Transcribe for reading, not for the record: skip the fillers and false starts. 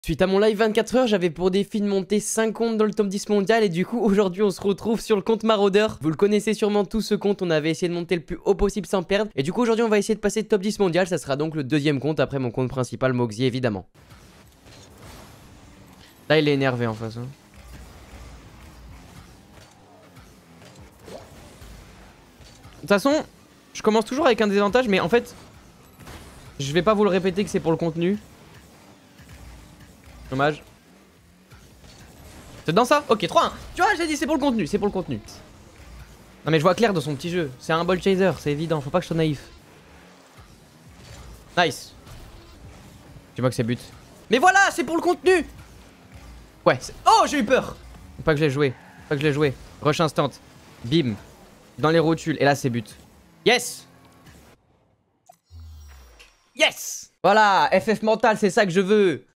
Suite à mon live 24 heures, j'avais pour défi de monter 5 comptes dans le top 10 mondial et du coup aujourd'hui on se retrouve sur le compte Maraudeur. Vous le connaissez sûrement tous ce compte, on avait essayé de monter le plus haut possible sans perdre. Et du coup aujourd'hui on va essayer de passer top 10 mondial, ça sera donc le deuxième compte après mon compte principal Moxie évidemment. Là il est énervé en face. Hein. De toute façon, je commence toujours avec un désavantage mais en fait, je vais pas vous le répéter que c'est pour le contenu. Dommage. C'est dans ça? Ok, 3-1. Tu vois, j'ai dit c'est pour le contenu, c'est pour le contenu. Non mais je vois clair dans son petit jeu. C'est un ball chaser, c'est évident, faut pas que je sois naïf. Nice. Dis-moi que c'est but. Mais voilà, c'est pour le contenu. Ouais, oh, j'ai eu peur. Faut pas que je l'ai joué, faut pas que je l'ai joué. Rush instant. Bim. Dans les rotules, et là c'est but. Yes. Yes. Voilà, FF mental, c'est ça que je veux.